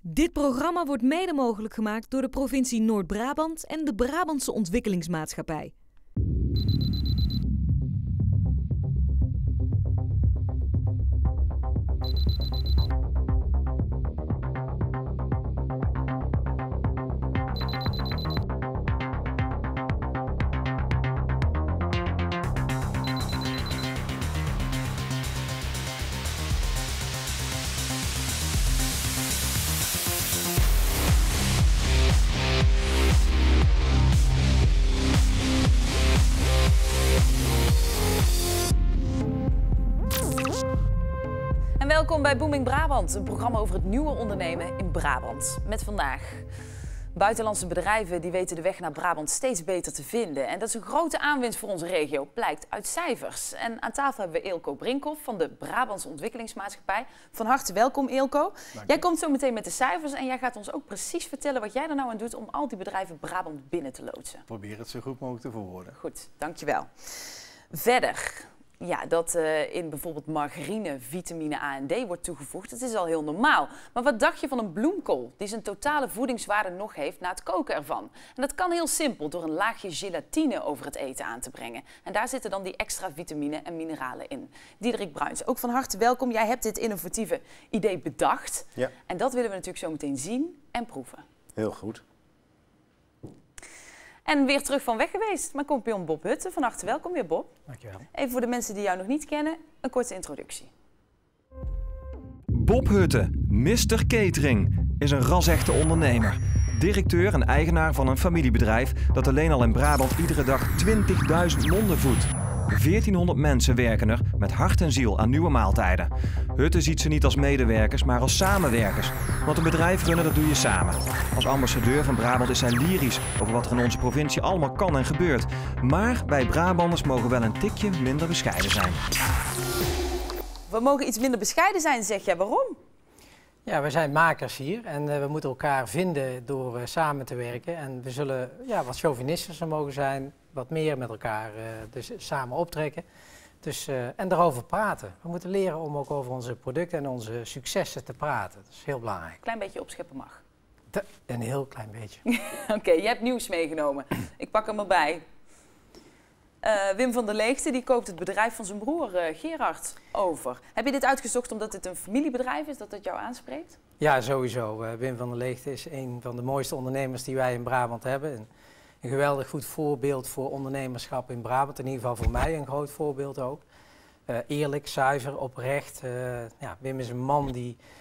Dit programma wordt mede mogelijk gemaakt door de provincie Noord-Brabant en de Brabantse Ontwikkelingsmaatschappij. Welkom bij Booming Brabant, een programma over het nieuwe ondernemen in Brabant. Met vandaag: buitenlandse bedrijven die weten de weg naar Brabant steeds beter te vinden. En dat is een grote aanwinst voor onze regio, blijkt uit cijfers. En aan tafel hebben we Eelco Brinkhoff van de Brabantse Ontwikkelingsmaatschappij. Van harte welkom, Eelco. Jij komt zo meteen met de cijfers en jij gaat ons ook precies vertellen wat jij er nou aan doet om al die bedrijven Brabant binnen te loodsen. Probeer het zo goed mogelijk te verwoorden. Goed, dankjewel. Verder. Ja, dat in bijvoorbeeld margarine vitamine A en D wordt toegevoegd, dat is al heel normaal. Maar wat dacht je van een bloemkool die zijn totale voedingswaarde nog heeft na het koken ervan? En dat kan heel simpel door een laagje gelatine over het eten aan te brengen. En daar zitten dan die extra vitamine en mineralen in. Diederik Bruins, ook van harte welkom. Jij hebt dit innovatieve idee bedacht. Ja. En dat willen we natuurlijk zo meteen zien en proeven. Heel goed. En weer terug van weg geweest, mijn compagnon Bob Hutten. Van harte welkom weer, Bob. Dankjewel. Even voor de mensen die jou nog niet kennen, een korte introductie. Bob Hutten, Mr. Catering, is een ras-echte ondernemer. Directeur en eigenaar van een familiebedrijf dat alleen al in Brabant iedere dag 20.000 monden voedt. 1400 mensen werken er met hart en ziel aan nieuwe maaltijden. Hutten ziet ze niet als medewerkers, maar als samenwerkers. Want een bedrijf runnen, dat doe je samen. Als ambassadeur van Brabant is hij lyrisch over wat er in onze provincie allemaal kan en gebeurt. Maar wij Brabanders mogen wel een tikje minder bescheiden zijn. We mogen iets minder bescheiden zijn, zeg jij. Waarom? Ja, we zijn makers hier en we moeten elkaar vinden door samen te werken. En we zullen wat chauvinistischer mogen zijn, wat meer met elkaar dus samen optrekken. Dus, en daarover praten. We moeten leren om ook over onze producten en onze successen te praten. Dat is heel belangrijk. Klein beetje opscheppen mag. Een heel klein beetje. Oké, je hebt nieuws meegenomen. Ik pak hem erbij. Wim van der Leegte die koopt het bedrijf van zijn broer Gerard over. Heb je dit uitgezocht omdat het een familiebedrijf is, dat het jou aanspreekt? Ja, sowieso. Wim van der Leegte is een van de mooiste ondernemers die wij in Brabant hebben. Een geweldig goed voorbeeld voor ondernemerschap in Brabant. In ieder geval voor mij een groot voorbeeld ook. Eerlijk, zuiver, oprecht. Wim is een man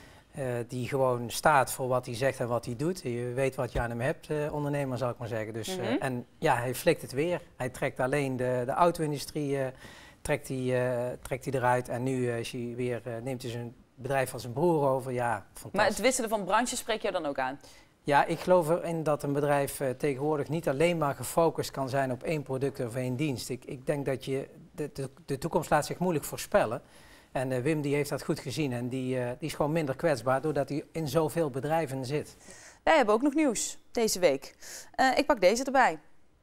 die gewoon staat voor wat hij zegt en wat hij doet. Je weet wat je aan hem hebt, ondernemer zal ik maar zeggen. Dus, en ja, hij flikt het weer. Hij trekt alleen de auto-industrie trekt hij eruit. En nu neemt hij zijn bedrijf van zijn broer over. Ja, fantastisch. Maar het wisselen van branches spreek je dan ook aan? Ja, ik geloof erin dat een bedrijf tegenwoordig niet alleen maar gefocust kan zijn op één product of één dienst. Ik denk dat de toekomst laat zich moeilijk voorspellen. En Wim die heeft dat goed gezien en die is gewoon minder kwetsbaar doordat hij in zoveel bedrijven zit. Wij hebben ook nog nieuws deze week. Ik pak deze erbij.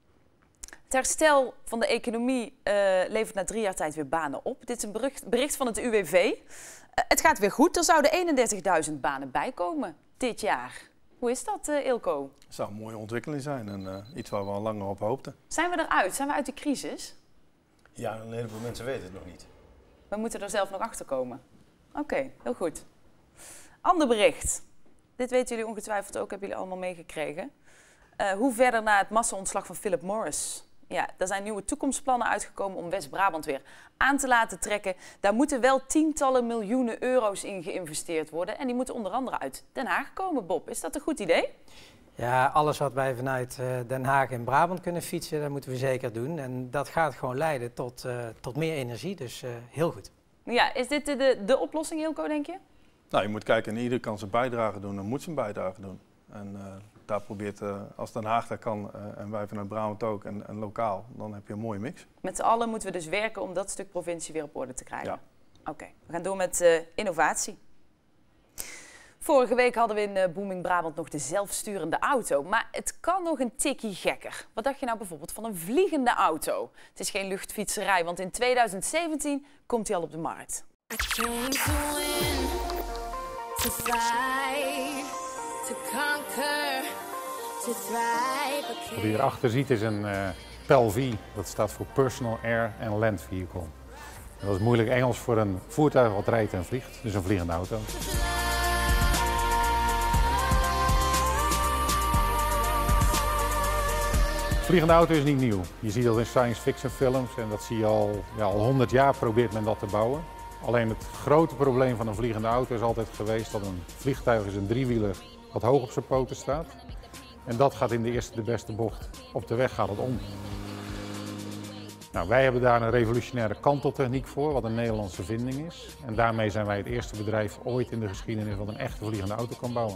Het herstel van de economie levert na 3 jaar tijd weer banen op. Dit is een bericht van het UWV. Het gaat weer goed. Er zouden 31.000 banen bijkomen dit jaar. Hoe is dat, Eelco? Het zou een mooie ontwikkeling zijn en iets waar we al langer op hoopten. Zijn we eruit? Zijn we uit de crisis? Ja, een heleboel mensen weten het nog niet. We moeten er zelf nog achter komen. Oké, heel goed. Ander bericht. Dit weten jullie ongetwijfeld ook, hebben jullie allemaal meegekregen. Hoe verder na het massa-ontslag van Philip Morris? Ja, er zijn nieuwe toekomstplannen uitgekomen om West-Brabant weer aan te laten trekken. Daar moeten wel tientallen miljoenen euro's in geïnvesteerd worden. En die moeten onder andere uit Den Haag komen, Bob. Is dat een goed idee? Ja, alles wat wij vanuit Den Haag en Brabant kunnen fietsen, dat moeten we zeker doen. En dat gaat gewoon leiden tot meer energie, dus heel goed. Ja, is dit de oplossing, Eelco, denk je? Nou, je moet kijken, en ieder kan zijn bijdrage doen, dan moet zijn bijdrage doen. En daar probeert, als Den Haag dat kan en wij vanuit Brabant ook en lokaal, dan heb je een mooie mix. Met z'n allen moeten we dus werken om dat stuk provincie weer op orde te krijgen. Ja. Oké, we gaan door met innovatie. Vorige week hadden we in Booming Brabant nog de zelfsturende auto. Maar het kan nog een tikkie gekker. Wat dacht je nou bijvoorbeeld van een vliegende auto? Het is geen luchtfietserij, want in 2017 komt die al op de markt. Wat je hierachter ziet is een PAL-V, dat staat voor Personal Air and Land Vehicle. Dat is moeilijk Engels voor een voertuig wat rijdt en vliegt, dus een vliegende auto. Een vliegende auto is niet nieuw. Je ziet dat in science fiction films en dat zie je al 100 jaar probeert men dat te bouwen. Alleen het grote probleem van een vliegende auto is altijd geweest dat een vliegtuig is een driewieler wat hoog op zijn poten staat. En dat gaat in de eerste de beste bocht. Op de weg gaat het om. Nou, wij hebben daar een revolutionaire kanteltechniek voor, wat een Nederlandse vinding is. En daarmee zijn wij het eerste bedrijf ooit in de geschiedenis wat een echte vliegende auto kan bouwen.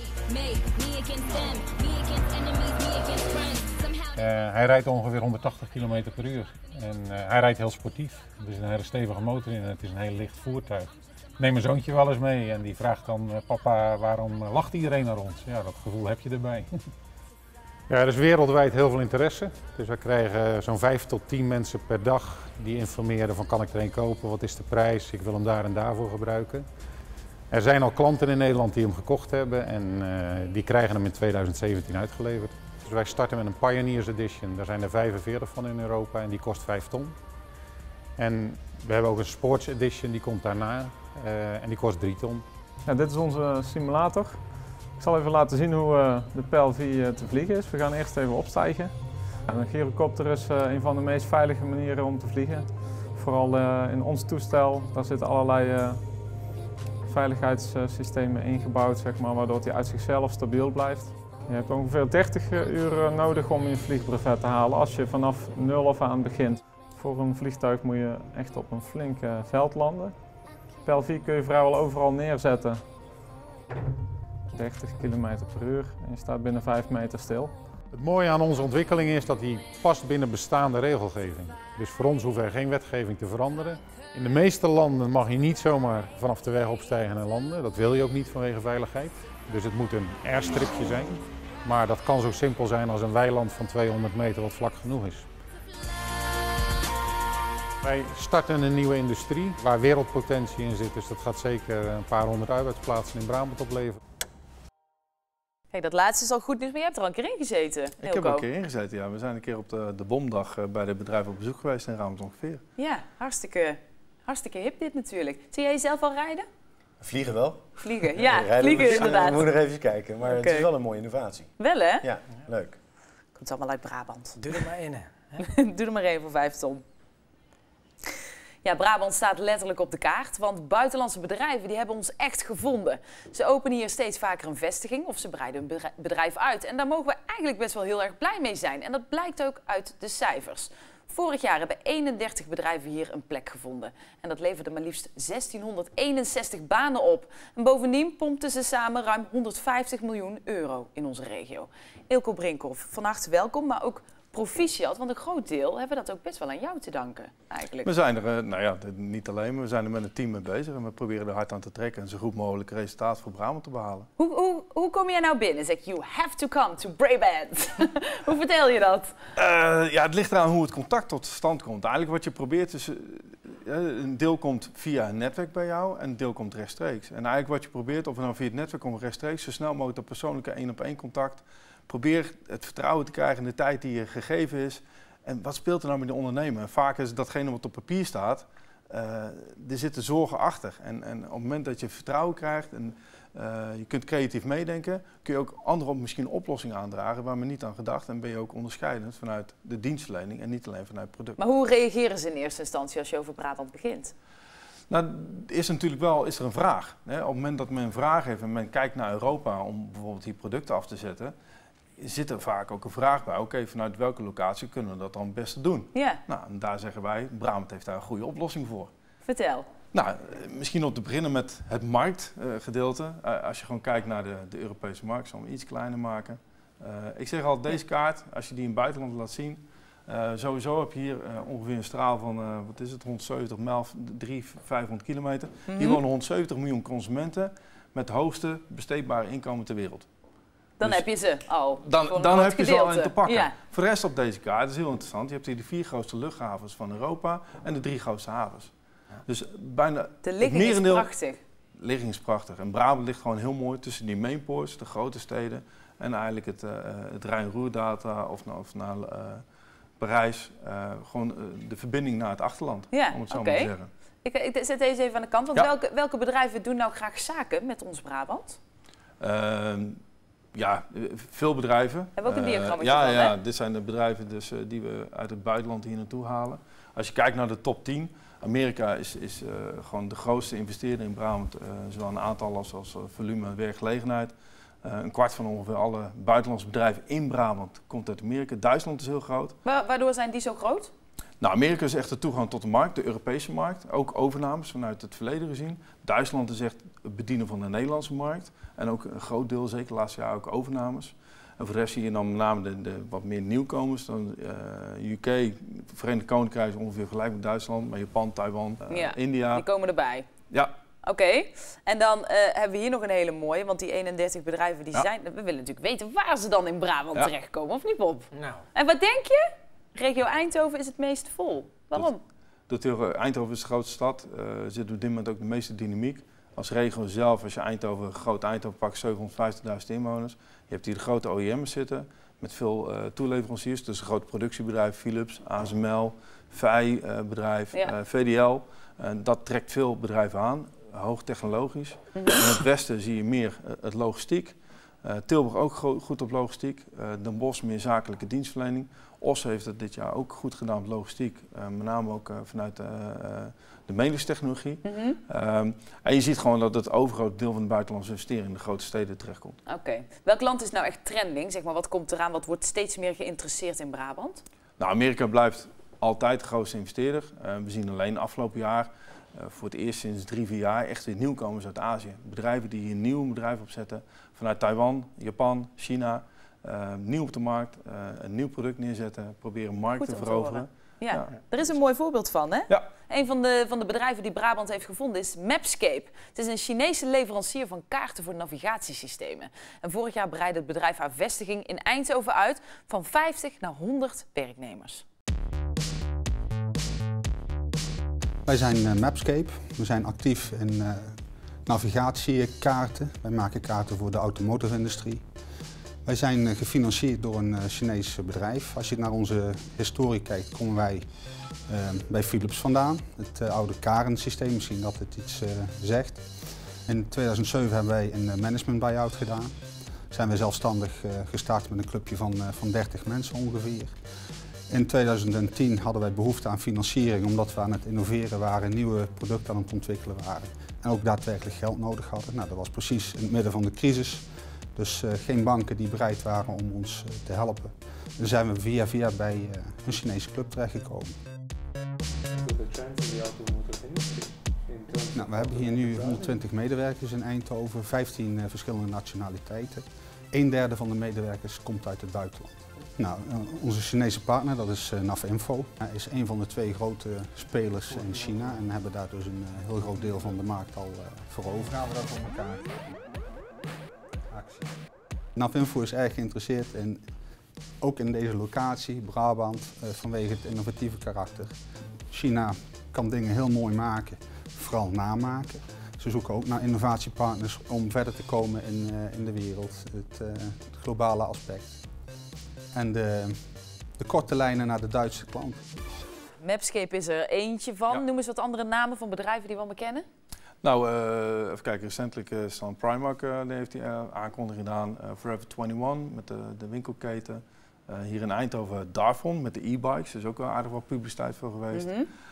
Hij rijdt ongeveer 180 km per uur. En hij rijdt heel sportief. Er is een hele stevige motor in en het is een heel licht voertuig. Ik neem mijn zoontje wel eens mee en die vraagt dan, papa, waarom lacht iedereen naar ons? Ja, dat gevoel heb je erbij. Ja, er is wereldwijd heel veel interesse. Dus we krijgen zo'n 5 tot 10 mensen per dag die informeren van kan ik er een kopen, wat is de prijs, ik wil hem daar en daarvoor gebruiken. Er zijn al klanten in Nederland die hem gekocht hebben en die krijgen hem in 2017 uitgeleverd. Dus wij starten met een Pioneers Edition, daar zijn er 45 van in Europa en die kost 5 ton. En we hebben ook een Sports Edition, die komt daarna en die kost 3 ton. Ja, dit is onze simulator. Ik zal even laten zien hoe de PAL-V te vliegen is. We gaan eerst even opstijgen. Een gyrocopter is een van de meest veilige manieren om te vliegen. Vooral in ons toestel, daar zitten allerlei veiligheidssystemen ingebouwd, zeg maar, waardoor hij uit zichzelf stabiel blijft. Je hebt ongeveer 30 uur nodig om je vliegbrevet te halen als je vanaf 0 af aan begint. Voor een vliegtuig moet je echt op een flink veld landen. PAL-V kun je vrijwel overal neerzetten. 30 km per uur en je staat binnen 5 meter stil. Het mooie aan onze ontwikkeling is dat die past binnen bestaande regelgeving. Dus voor ons hoeven er geen wetgeving te veranderen. In de meeste landen mag je niet zomaar vanaf de weg opstijgen en landen. Dat wil je ook niet vanwege veiligheid. Dus het moet een airstripje zijn. Maar dat kan zo simpel zijn als een weiland van 200 meter wat vlak genoeg is. Wij starten een nieuwe industrie waar wereldpotentie in zit. Dus dat gaat zeker een paar 100 arbeidsplaatsen in Brabant opleveren. Kijk, dat laatste is al goed nieuws, maar je hebt er al een keer in gezeten, Hilco. Ik heb er een keer in gezeten, ja. We zijn een keer op de bomdag bij dit bedrijf op bezoek geweest in Raamt ongeveer. Ja, hartstikke hip dit natuurlijk. Zie jij jezelf al rijden? Vliegen wel. Vliegen, ja, vliegen inderdaad. Ik moet nog even kijken, maar het is wel een mooie innovatie. Wel hè? Ja, leuk. Komt allemaal uit Brabant. Doe er maar in. Doe er maar één voor 5 ton. Ja, Brabant staat letterlijk op de kaart, want buitenlandse bedrijven die hebben ons echt gevonden. Ze openen hier steeds vaker een vestiging of ze breiden hun bedrijf uit. En daar mogen we eigenlijk best wel heel erg blij mee zijn. En dat blijkt ook uit de cijfers. Vorig jaar hebben 31 bedrijven hier een plek gevonden. En dat leverde maar liefst 1661 banen op. En bovendien pompten ze samen ruim 150 miljoen euro in onze regio. Ilko Brinkhoff, van harte welkom, maar ook proficiat, want een groot deel hebben we dat ook best wel aan jou te danken, eigenlijk. We zijn er, nou ja, niet alleen, maar we zijn er met een team mee bezig en we proberen er hard aan te trekken en zo goed mogelijk resultaat voor Brabant te behalen. Hoe kom jij nou binnen? Zeg, you have to come to Brabant. Hoe vertel je dat? Ja, het ligt eraan hoe het contact tot stand komt. Eigenlijk wat je probeert is, een deel komt via een netwerk bij jou en een deel komt rechtstreeks. En eigenlijk wat je probeert, of het nou via het netwerk of rechtstreeks, zo snel mogelijk dat persoonlijke 1-op-1 contact. Probeer het vertrouwen te krijgen in de tijd die je gegeven is. En wat speelt er nou met de ondernemer? En vaak is datgene wat op papier staat, er zitten zorgen achter. En op het moment dat je vertrouwen krijgt en je kunt creatief meedenken, kun je ook anderen misschien een oplossing aandragen waar men niet aan gedacht. En ben je ook onderscheidend vanuit de dienstverlening en niet alleen vanuit het product. Maar hoe reageren ze in eerste instantie als je over Brabant begint? Nou, is natuurlijk wel, is er een vraag. Hè? Op het moment dat men een vraag heeft en men kijkt naar Europa om bijvoorbeeld die producten af te zetten, zit er vaak ook een vraag bij. Oké, vanuit welke locatie kunnen we dat dan het beste doen? Ja. Nou, en daar zeggen wij, Brabant heeft daar een goede oplossing voor. Vertel. Nou, misschien om te beginnen met het marktgedeelte. Als je gewoon kijkt naar de Europese markt, zal ik hem iets kleiner maken. Ik zeg al, deze kaart, als je die in het buitenland laat zien, sowieso heb je hier ongeveer een straal van, wat is het, 170 mijl, 500 kilometer. Hier wonen 170 miljoen consumenten met het hoogste besteedbare inkomen ter wereld. Dan dus heb je ze al. Dan heb je ze al in te pakken. Ja. Voor de rest op deze kaart is heel interessant. Je hebt hier de 4 grootste luchthavens van Europa en de 3 grootste havens. Dus bijna de ligging is prachtig. ligging is prachtig. En Brabant ligt gewoon heel mooi tussen die mainports, de grote steden, en eigenlijk het Rijn-Ruhr-data of naar Parijs. Gewoon de verbinding naar het achterland, om het zo maar te zeggen. Ik zet deze even aan de kant, want welke bedrijven doen nou graag zaken met ons Brabant? Ja, veel bedrijven. Hebben we ook een diagrammetje van, Ja, dit zijn de bedrijven dus, die we uit het buitenland hier naartoe halen. Als je kijkt naar de top 10, Amerika is gewoon de grootste investeerder in Brabant, zowel een aantal als volume en werkgelegenheid. Een kwart van ongeveer alle buitenlandse bedrijven in Brabant komt uit Amerika. Duitsland is heel groot. Waardoor zijn die zo groot? Nou, Amerika is echt de toegang tot de markt, de Europese markt. Ook overnames vanuit het verleden gezien. Duitsland is echt het bedienen van de Nederlandse markt. En ook een groot deel, zeker de laatste jaar, ook overnames. En voor de rest zie je dan met name de wat meer nieuwkomers. Dan UK, Verenigd Koninkrijk is ongeveer gelijk met Duitsland. Maar Japan, Taiwan, India. Die komen erbij. Ja. Oké. En dan hebben we hier nog een hele mooie. Want die 31 bedrijven die zijn... We willen natuurlijk weten waar ze dan in Brabant terechtkomen. Of niet, Bob? Nou. En wat denk je? Regio Eindhoven is het meest vol. Waarom? Eindhoven is de grootste stad. Zit op dit moment ook de meeste dynamiek. Als regio zelf, als je groot Eindhoven pakt, 750.000 inwoners. Je hebt hier de grote OEM's zitten met veel toeleveranciers. Dus een groot productiebedrijf, Philips, ASML, VEI-bedrijf, VDL. Dat trekt veel bedrijven aan, hoogtechnologisch. In het westen zie je meer het logistiek. Tilburg ook goed op logistiek. Den Bosch meer zakelijke dienstverlening. Os heeft het dit jaar ook goed gedaan op logistiek. Met name ook vanuit de medische en je ziet gewoon dat het overgrote deel van de buitenlandse investering in de grote steden terechtkomt. Oké. Welk land is nou echt trending? Zeg maar, wat komt eraan? Wat wordt steeds meer geïnteresseerd in Brabant? Nou, Amerika blijft altijd de grootste investeerder. We zien alleen afgelopen jaar, voor het eerst sinds 3-4 jaar, echt weer nieuwkomers uit Azië. Bedrijven die hier een nieuw bedrijf opzetten vanuit Taiwan, Japan, China. Nieuw op de markt, een nieuw product neerzetten, proberen markt te veroveren. Ja, er is een mooi voorbeeld van, hè? Ja. Een van de bedrijven die Brabant heeft gevonden is Mapscape. Het is een Chinese leverancier van kaarten voor navigatiesystemen. En vorig jaar breidde het bedrijf haar vestiging in Eindhoven uit van 50 naar 100 werknemers. Wij zijn Mapscape. We zijn actief in navigatiekaarten. Wij maken kaarten voor de automotive-industrie. Wij zijn gefinancierd door een Chinees bedrijf. Als je naar onze historie kijkt, komen wij bij Philips vandaan. Het oude KAREN-systeem, misschien dat het iets zegt. In 2007 hebben wij een management buy-out gedaan. Zijn we zelfstandig gestart met een clubje van 30 mensen ongeveer. In 2010 hadden wij behoefte aan financiering omdat we aan het innoveren waren, nieuwe producten aan het ontwikkelen waren. En ook daadwerkelijk geld nodig hadden. Nou, dat was precies in het midden van de crisis. Dus geen banken die bereid waren om ons te helpen. Dan zijn we via bij een Chinese club terechtgekomen. Nou, we hebben hier nu 120 medewerkers in Eindhoven, 15 verschillende nationaliteiten. 1/3 van de medewerkers komt uit het buitenland. Nou, onze Chinese partner, dat is Navinfo, is een van de 2 grote spelers in China en hebben daar dus een heel groot deel van de markt al veroverd. Gaan we dat voor elkaar actie. Navinfo is erg geïnteresseerd ook in deze locatie, Brabant, vanwege het innovatieve karakter. China kan dingen heel mooi maken, vooral namaken. Ze zoeken ook naar innovatiepartners om verder te komen in de wereld, het globale aspect. En de korte lijnen naar de Duitse klant. Mapscape is er eentje van. Ja. Noem eens wat andere namen van bedrijven die we allemaal kennen. Nou, even kijken. Recentelijk is dan Primark, die heeft die aankondiging gedaan. Forever 21 met de winkelketen. Hier in Eindhoven Darfon met de e-bikes. Er is ook wel aardig wat publiciteit voor geweest.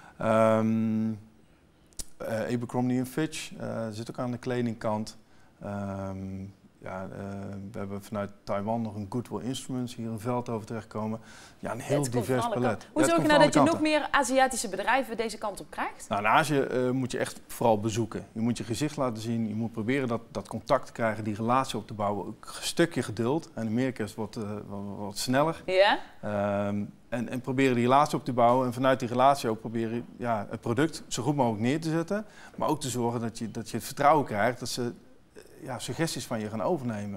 Abercrombie & Fitch zit ook aan de kledingkant. We hebben vanuit Taiwan nog een Goodwill Instruments, hier in Veldhoven terechtkomen. Ja, een heel divers palet. Hoe zorg je nou dat je nog meer Aziatische bedrijven deze kant op krijgt? Nou, in Azië moet je echt vooral bezoeken. Je moet je gezicht laten zien, je moet proberen dat contact te krijgen, die relatie op te bouwen. Ook een stukje geduld. En Amerika is wat sneller. Ja? En proberen die relatie op te bouwen en vanuit die relatie ook proberen het product zo goed mogelijk neer te zetten. Maar ook te zorgen dat je het vertrouwen krijgt dat ze suggesties van je gaan overnemen.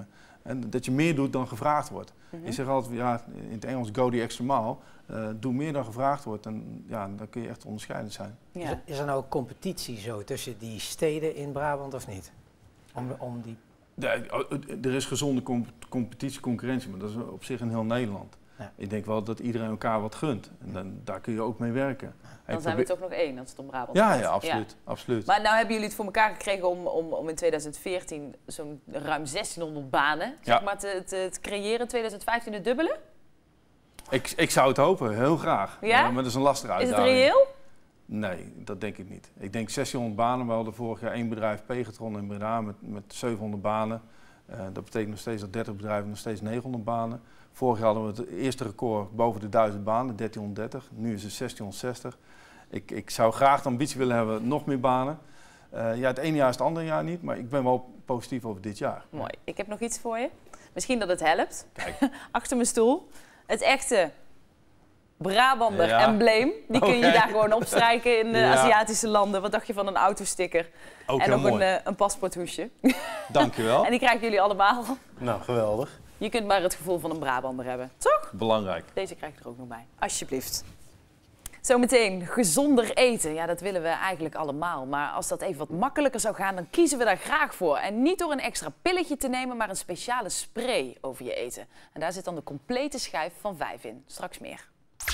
En dat je meer doet dan gevraagd wordt. Ik zeg altijd, ja, in het Engels go the extra mile. Doe meer dan gevraagd wordt en ja, dan kun je echt onderscheidend zijn. Ja. Is er nou competitie zo tussen die steden in Brabant of niet? Om die... Er is gezonde competitie, concurrentie, maar dat is op zich in heel Nederland. Ja. Ik denk wel dat iedereen elkaar wat gunt. En daar kun je ook mee werken. Dan zijn we toch nog één als het om Brabant gaat. gaat. Ja, absoluut, absoluut. Maar nou hebben jullie het voor elkaar gekregen om in 2014 zo'n ruim 1600 banen zeg maar, te creëren. 2015 de dubbele? Ik zou het hopen, heel graag. Ja? Maar dat is een lastige uitdaging. Is het reëel? Nee, dat denk ik niet. Ik denk 1600 banen. We hadden vorig jaar 1 bedrijf, Pegatron in Breda, met 700 banen. Dat betekent nog steeds dat 30 bedrijven nog steeds 900 banen. Vorig jaar hadden we het eerste record boven de 1000 banen, 1330. Nu is het 1660. Ik zou graag de ambitie willen hebben, nog meer banen. Ja, het ene jaar is het andere jaar niet, maar ik ben wel positief over dit jaar. Mooi. Ik heb nog iets voor je. Misschien dat het helpt. Kijk. Achter mijn stoel. Het echte Brabander-embleem. Die kun je daar gewoon opstrijken in de Aziatische landen. Wat dacht je van een autosticker? Ook en heel nog mooi. een paspoorthoesje. Dankjewel. En die krijgen jullie allemaal. Nou, geweldig. Je kunt maar het gevoel van een Brabander hebben, toch? Belangrijk. Deze krijg je er ook nog bij, alsjeblieft. Zometeen, gezonder eten. Ja, dat willen we eigenlijk allemaal. Maar als dat even wat makkelijker zou gaan, dan kiezen we daar graag voor. En niet door een extra pilletje te nemen, maar een speciale spray over je eten. En daar zit dan de complete schijf van 5 in. Straks meer.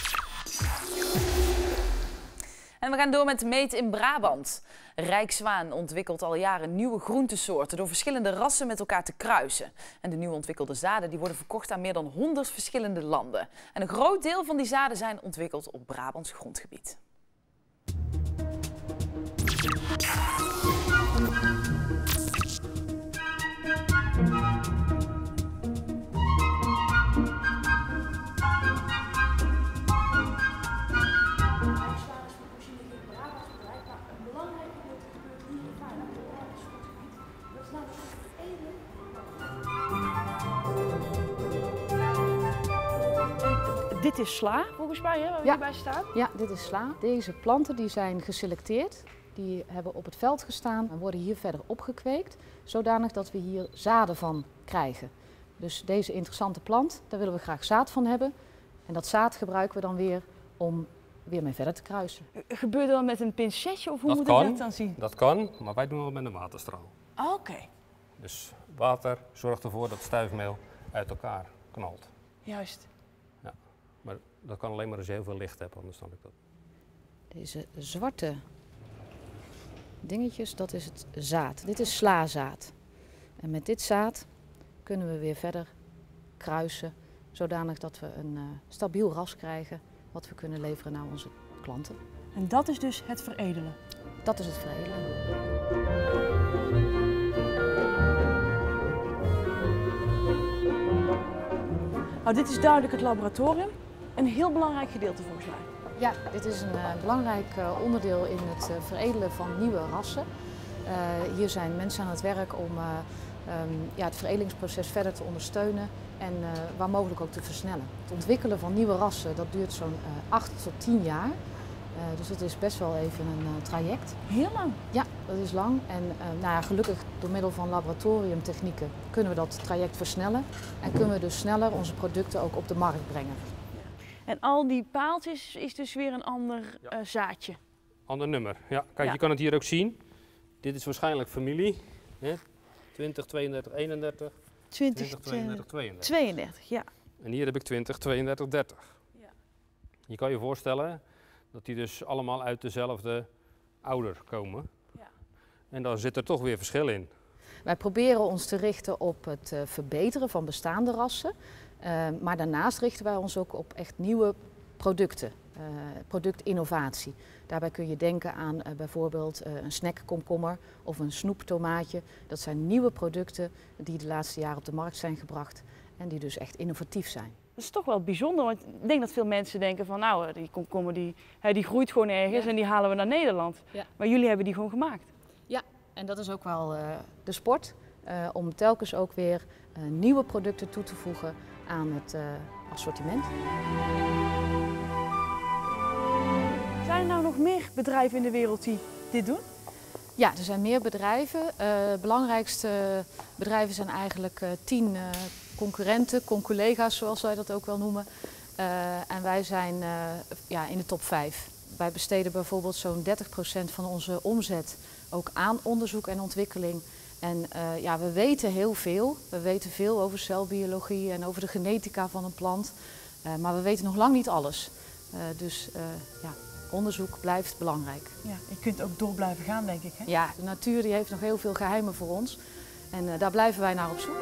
En we gaan door met Meet in Brabant. Rijkszwaan ontwikkelt al jaren nieuwe groentesoorten door verschillende rassen met elkaar te kruisen. En de nieuw ontwikkelde zaden die worden verkocht aan meer dan 100 verschillende landen. En een groot deel van die zaden zijn ontwikkeld op Brabants grondgebied. Dit is sla, volgens mij, hè, waar we hierbij staan? Ja, dit is sla. Deze planten die zijn geselecteerd. Die hebben op het veld gestaan en worden hier verder opgekweekt. Zodanig dat we hier zaden van krijgen. Dus deze interessante plant, daar willen we graag zaad van hebben. En dat zaad gebruiken we dan weer om weer mee verder te kruisen. Gebeurt dat dan met een pincetje of hoe moet ik dat dan zien? Dat kan, maar wij doen het met een waterstraal. Oké. Dus water zorgt ervoor dat stuifmeel uit elkaar knalt. Juist. Ja, maar dat kan alleen maar als je heel veel licht hebt, anders snap ik dat. Deze zwarte dingetjes, dat is het zaad. Dit is slazaad. En met dit zaad kunnen we weer verder kruisen, zodanig dat we een stabiel ras krijgen wat we kunnen leveren naar onze klanten. En dat is dus het veredelen? Dat is het veredelen. Nou, dit is duidelijk het laboratorium. Een heel belangrijk gedeelte volgens mij. Ja, dit is een belangrijk onderdeel in het veredelen van nieuwe rassen. Hier zijn mensen aan het werk om het veredelingsproces verder te ondersteunen en waar mogelijk ook te versnellen. Het ontwikkelen van nieuwe rassen dat duurt zo'n 8 tot 10 jaar. Dus het is best wel even een traject. Heel lang? Ja, dat is lang. En gelukkig door middel van laboratoriumtechnieken kunnen we dat traject versnellen. En kunnen we dus sneller onze producten ook op de markt brengen. En al die paaltjes is dus weer een ander zaadje? Ander nummer, ja. Kijk, je kan het hier ook zien. Dit is waarschijnlijk familie. Hè? 20, 32, 31. 20, 32, 32. 32, ja. En hier heb ik 20, 32, 30. Ja. Je kan je voorstellen dat die dus allemaal uit dezelfde ouder komen. Ja. En daar zit er toch weer verschil in. Wij proberen ons te richten op het verbeteren van bestaande rassen. Maar daarnaast richten wij ons ook op echt nieuwe producten, productinnovatie. Daarbij kun je denken aan bijvoorbeeld een snackkomkommer of een snoeptomaatje. Dat zijn nieuwe producten die de laatste jaren op de markt zijn gebracht en die dus echt innovatief zijn. Dat is toch wel bijzonder, want ik denk dat veel mensen denken van nou, die komkommer die groeit gewoon ergens en die halen we naar Nederland. Ja. Maar jullie hebben die gewoon gemaakt. Ja, en dat is ook wel de sport, om telkens ook weer nieuwe producten toe te voegen aan het assortiment. Zijn er nou nog meer bedrijven in de wereld die dit doen? Ja, er zijn meer bedrijven. De belangrijkste bedrijven zijn eigenlijk 10 concurrenten, conculega's zoals wij dat ook wel noemen. En wij zijn in de top 5. Wij besteden bijvoorbeeld zo'n 30% van onze omzet ook aan onderzoek en ontwikkeling. En we weten heel veel. We weten veel over celbiologie en over de genetica van een plant. Maar we weten nog lang niet alles. Onderzoek blijft belangrijk. Ja, je kunt ook door blijven gaan, denk ik. Hè? Ja, de natuur die heeft nog heel veel geheimen voor ons. En daar blijven wij naar op zoek.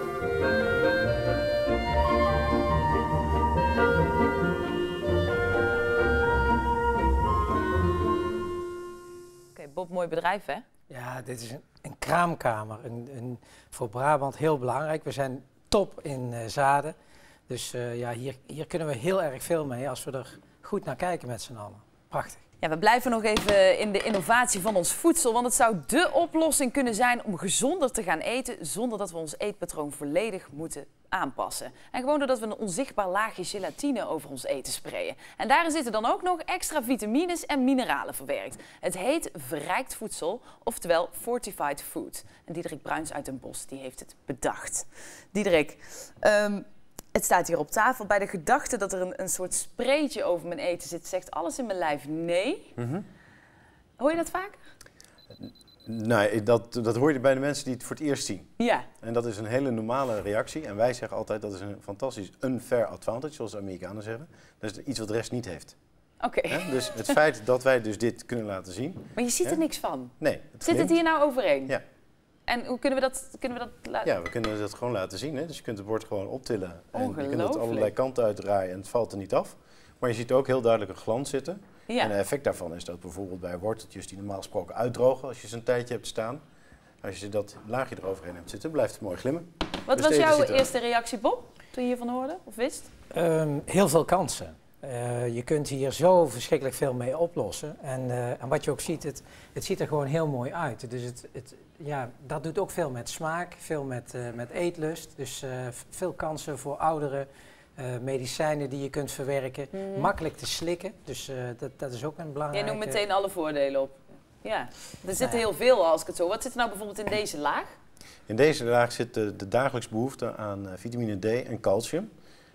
Oké, Bob, mooi bedrijf, hè? Ja, dit is een kraamkamer. Voor Brabant heel belangrijk. We zijn top in zaden. Dus hier kunnen we heel erg veel mee als we er goed naar kijken met z'n allen. Prachtig. Ja, we blijven nog even in de innovatie van ons voedsel, want het zou dé oplossing kunnen zijn om gezonder te gaan eten zonder dat we ons eetpatroon volledig moeten aanpassen. En gewoon doordat we een onzichtbaar laagje gelatine over ons eten sprayen. En daarin zitten dan ook nog extra vitamines en mineralen verwerkt. Het heet verrijkt voedsel, oftewel fortified food. En Diederik Bruins uit Den Bosch die heeft het bedacht. Diederik, het staat hier op tafel. Bij de gedachte dat er een soort spreetje over mijn eten zit, zegt alles in mijn lijf nee. Hoor je dat vaker? Nee, dat hoor je bij de mensen die het voor het eerst zien. Ja. En dat is een hele normale reactie. En wij zeggen altijd dat is een fantastisch unfair advantage, zoals de Amerikanen zeggen. Dat is iets wat de rest niet heeft. Oké. Dus het feit dat wij dus dit kunnen laten zien. Maar je ziet er niks van. Nee. Zit het hier nou overeen? Ja. En hoe kunnen we dat laten? Ja, we kunnen dat gewoon laten zien. Hè? Dus je kunt het bord gewoon optillen. En je kunt het Ongelooflijk. allerlei kanten uitdraaien en het valt er niet af. Maar je ziet ook heel duidelijk een glans zitten. Ja. En een effect daarvan is dat bijvoorbeeld bij worteltjes die normaal gesproken uitdrogen als je ze een tijdje hebt staan. Als je dat laagje eroverheen hebt zitten, blijft het mooi glimmen. Wat Dus was het eten jouw ziet er- eerste reactie, Bob, toen je hiervan hoorde of wist? Heel veel kansen. Je kunt hier zo verschrikkelijk veel mee oplossen. En wat je ook ziet, het ziet er gewoon heel mooi uit. Dus dat doet ook veel met smaak, veel met eetlust. Dus veel kansen voor ouderen, medicijnen die je kunt verwerken. Makkelijk te slikken, dus dat is ook een belangrijke... Jij noemt meteen alle voordelen op. Ja, er zit heel veel als ik het zo... Wat zit er nou bijvoorbeeld in deze laag? In deze laag zit de dagelijks behoefte aan vitamine D en calcium.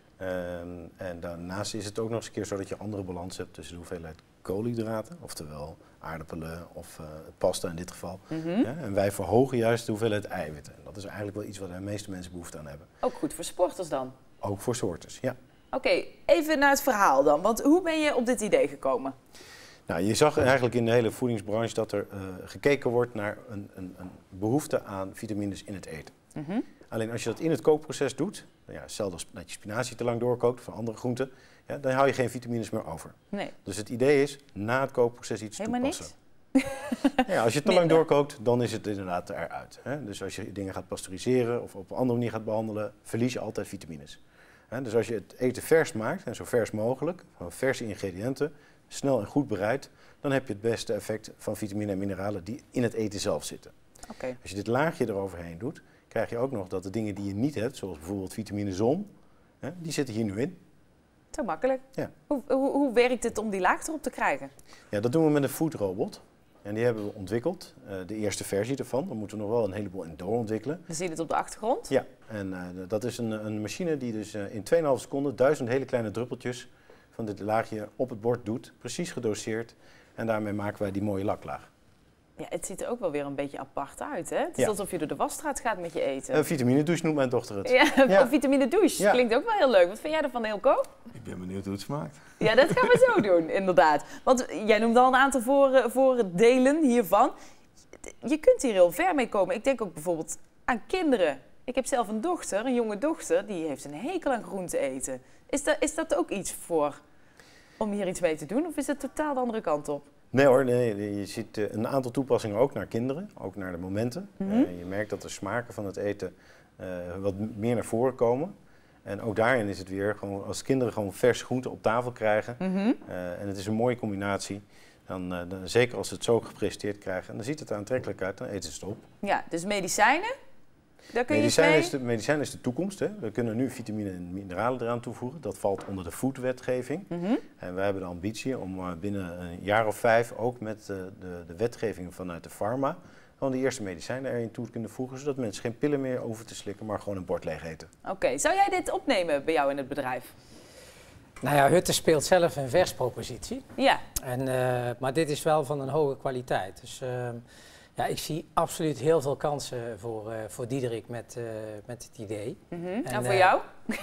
En daarnaast is het ook nog eens een keer zo dat je andere balans hebt tussen de hoeveelheid koolhydraten, oftewel aardappelen of pasta in dit geval. En wij verhogen juist de hoeveelheid eiwitten. En dat is eigenlijk wel iets waar de meeste mensen behoefte aan hebben. Ook goed voor sporters dan? Ook voor soorters, ja. Oké, even naar het verhaal dan. Want hoe ben je op dit idee gekomen? Nou, je zag eigenlijk in de hele voedingsbranche dat er gekeken wordt naar een behoefte aan vitamines in het eten. Alleen als je dat in het kookproces doet, stel dat je spinazie te lang doorkookt van andere groenten, dan hou je geen vitamines meer over. Nee. Dus het idee is na het kookproces iets toepassen. Niks? Als je het te lang doorkookt, dan is het inderdaad eruit. Dus als je dingen gaat pasteuriseren of op een andere manier gaat behandelen, verlies je altijd vitamines. Dus als je het eten vers maakt, en zo vers mogelijk, van verse ingrediënten, snel en goed bereid, dan heb je het beste effect van vitamine en mineralen die in het eten zelf zitten. Als je dit laagje eroverheen doet, krijg je ook nog dat de dingen die je niet hebt, zoals bijvoorbeeld vitamine zon, die zitten hier nu in. Zo makkelijk. Ja. Hoe werkt het om die laag erop te krijgen? Ja, dat doen we met een foodrobot. En die hebben we ontwikkeld, de eerste versie ervan. Daar moeten we nog wel een heleboel in doorontwikkelen. We zien het op de achtergrond. Ja, en dat is een machine die dus in 2,5 seconden 1000 hele kleine druppeltjes van dit laagje op het bord doet. Precies gedoseerd. En daarmee maken wij die mooie laklaag. Ja, het ziet er ook wel weer een beetje apart uit, hè? Het is alsof je door de wasstraat gaat met je eten. Een vitamine douche noemt mijn dochter het. Ja, vitamine douche. Ja. Klinkt ook wel heel leuk. Wat vind jij ervan, Eelco? Ik ben benieuwd hoe het smaakt. Ja, dat gaan we zo doen, inderdaad. Want jij noemde al een aantal voordelen hiervan. Je kunt hier heel ver mee komen. Ik denk ook bijvoorbeeld aan kinderen. Ik heb zelf een dochter, een jonge dochter, die heeft een hekel aan groente eten. Is dat ook iets voor om hier iets mee te doen? Of is het totaal de andere kant op? Nee hoor, nee, je ziet een aantal toepassingen ook naar kinderen, ook naar de momenten. Je merkt dat de smaken van het eten wat meer naar voren komen. En ook daarin is het weer, gewoon, als kinderen gewoon vers groente op tafel krijgen, en het is een mooie combinatie, dan zeker als ze het zo gepresenteerd krijgen, en dan ziet het er aantrekkelijk uit, dan eten ze het op. Ja, dus medicijnen? Daar kun je medicijn is de toekomst. Hè. We kunnen nu vitamine en mineralen eraan toevoegen. Dat valt onder de foodwetgeving. En wij hebben de ambitie om binnen een jaar of 5 ook met de wetgeving vanuit de pharma gewoon de eerste medicijnen erin toe kunnen voegen, zodat mensen geen pillen meer hoeven te slikken, maar gewoon een bord leeg eten. Oké, zou jij dit opnemen bij jou in het bedrijf? Nou ja, Hutte speelt zelf een verspropositie. Ja. Maar dit is wel van een hoge kwaliteit. Dus ja, ik zie absoluut heel veel kansen voor Diederik met het idee. En voor jou?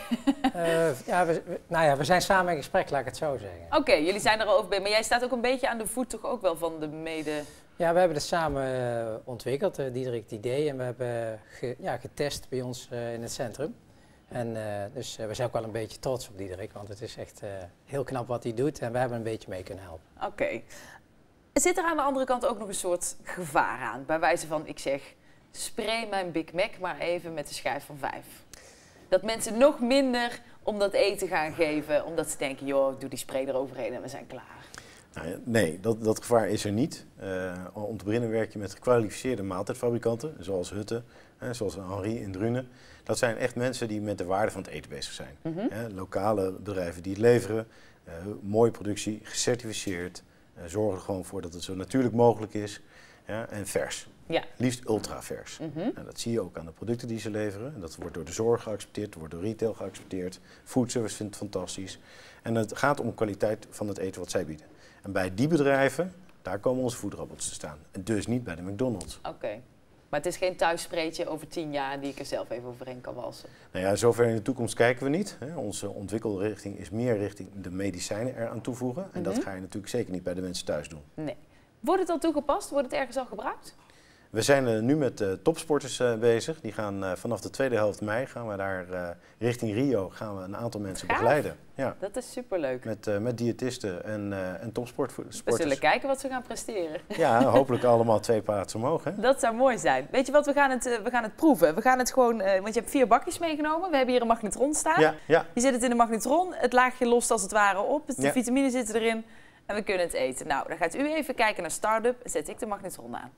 We zijn samen in gesprek, laat ik het zo zeggen. Oké, jullie zijn er al over bij, maar jij staat ook een beetje aan de voet toch ook wel van de mede... Ja, we hebben het samen ontwikkeld, Diederik, het idee. En we hebben getest bij ons in het centrum. En dus we zijn ook wel een beetje trots op Diederik, want het is echt heel knap wat hij doet. En we hebben een beetje mee kunnen helpen. Oké. Zit er aan de andere kant ook nog een soort gevaar aan? Bij wijze van, ik zeg, spray mijn Big Mac maar even met de schijf van 5. Dat mensen nog minder om dat eten gaan geven, omdat ze denken, joh, doe die spray eroverheen en we zijn klaar. Nou ja, nee, dat gevaar is er niet. Om te beginnen werk je met gekwalificeerde maaltijdfabrikanten, zoals Hutte, zoals Henri in Drunen. Dat zijn echt mensen die met de waarde van het eten bezig zijn. Lokale bedrijven die het leveren, mooie productie, gecertificeerd, zorgen er gewoon voor dat het zo natuurlijk mogelijk is en vers. Ja. Liefst ultra vers. En dat zie je ook aan de producten die ze leveren. Dat wordt door de zorg geaccepteerd, wordt door retail geaccepteerd. Foodservice vindt het fantastisch. En het gaat om de kwaliteit van het eten wat zij bieden. En bij die bedrijven, daar komen onze voederrobots te staan. En dus niet bij de McDonald's. Oké. Maar het is geen thuisspreetje over 10 jaar die ik er zelf even overheen kan walsen. Nou ja, zover in de toekomst kijken we niet. Onze ontwikkelrichting is meer richting de medicijnen eraan toevoegen. En dat ga je natuurlijk zeker niet bij de mensen thuis doen. Nee. Wordt het al toegepast? Wordt het ergens al gebruikt? We zijn nu met topsporters bezig. Die gaan vanaf de tweede helft mei gaan we daar richting Rio gaan we een aantal mensen begeleiden. Ja. Dat is superleuk. Met diëtisten en topsporters. We zullen kijken wat ze gaan presteren. Ja, hopelijk allemaal 2 plaatsen omhoog. Hè? Dat zou mooi zijn. Weet je wat, we gaan het proeven. We gaan het gewoon, want je hebt 4 bakjes meegenomen. We hebben hier een magnetron staan. Ja. Je zet het in de magnetron. Het laagje lost als het ware op. De vitamine zitten erin. En we kunnen het eten. Nou, dan gaat u even kijken naar Startup. Zet ik de magnetron aan.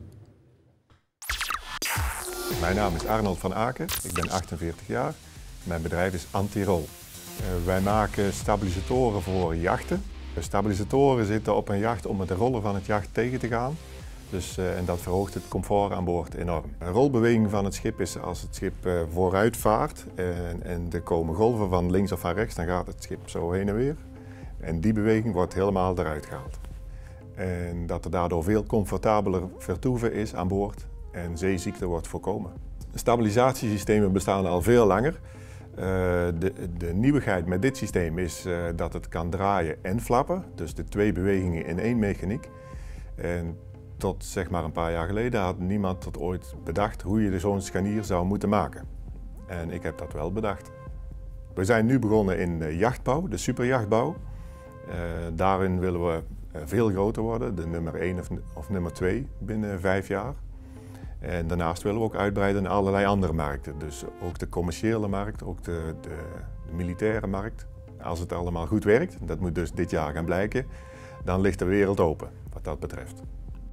Mijn naam is Arnold van Aken, ik ben 48 jaar. Mijn bedrijf is Antirol. Wij maken stabilisatoren voor jachten. De stabilisatoren zitten op een jacht om het rollen van het jacht tegen te gaan. En dat verhoogt het comfort aan boord enorm. Een rolbeweging van het schip is als het schip vooruit vaart en er komen golven van links of van rechts, dan gaat het schip zo heen en weer. En die beweging wordt helemaal eruit gehaald. En dat er daardoor veel comfortabeler vertoeven is aan boord. En zeeziekte wordt voorkomen. Stabilisatiesystemen bestaan al veel langer. De nieuwigheid met dit systeem is dat het kan draaien en flappen. Dus de 2 bewegingen in 1 mechaniek. En tot zeg maar een paar jaar geleden had niemand tot ooit bedacht hoe je zo'n scharnier zou moeten maken. En ik heb dat wel bedacht. We zijn nu begonnen in de jachtbouw, de superjachtbouw. Daarin willen we veel groter worden, de nummer 1 of nummer 2 binnen 5 jaar. En daarnaast willen we ook uitbreiden naar allerlei andere markten. Dus ook de commerciële markt, ook de militaire markt. Als het allemaal goed werkt, dat moet dus dit jaar gaan blijken, dan ligt de wereld open wat dat betreft.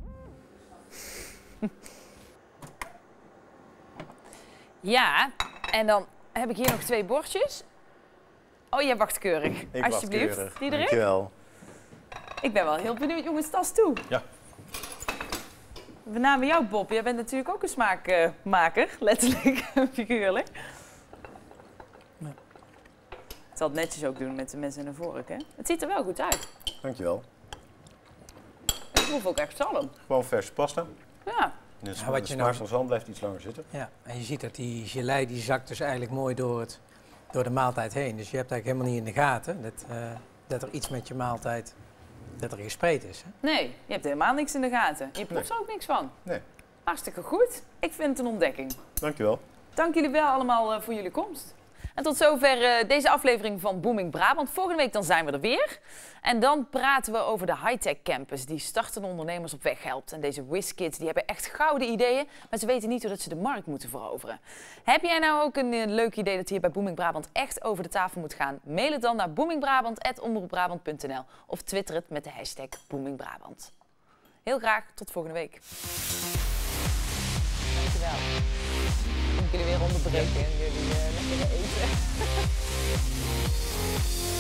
Ja, en dan heb ik hier nog 2 bordjes. Oh, jij wacht keurig. Ik alsjeblieft. wacht keurig. Diederik? Dankjewel. Ik ben wel heel benieuwd, jongens, tas toe. Ja. We namen jou, Bob. Jij bent natuurlijk ook een smaakmaker, letterlijk en figuurlijk. Nee. Ik zal het netjes ook doen met de mensen in de vork, hè? Het ziet er wel goed uit. Dankjewel. Ik proef ook echt zalm. Gewoon verse pasta. Ja. De smaak van zalm blijft iets langer zitten. Ja, en je ziet dat die gelei die zakt dus eigenlijk mooi door de maaltijd heen. Dus je hebt eigenlijk helemaal niet in de gaten dat er iets met je maaltijd, dat er gespreid is. Hè? Nee, je hebt helemaal niks in de gaten. Je proeft er ook niks van. Nee. Hartstikke goed. Ik vind het een ontdekking. Dankjewel. Dank jullie wel allemaal voor jullie komst. En tot zover deze aflevering van Booming Brabant. Volgende week dan zijn we er weer. En dan praten we over de high-tech campus die startende ondernemers op weg helpt. En deze WizKids die hebben echt gouden ideeën, maar ze weten niet hoe dat ze de markt moeten veroveren. Heb jij nou ook een leuk idee dat hier bij Booming Brabant echt over de tafel moet gaan? Mail het dan naar boomingbrabant@omroepbrabant.nl of twitter het met de hashtag BoomingBrabant. Heel graag tot volgende week. Dankjewel. Ik jullie weer onderbreken en jullie lekker eten.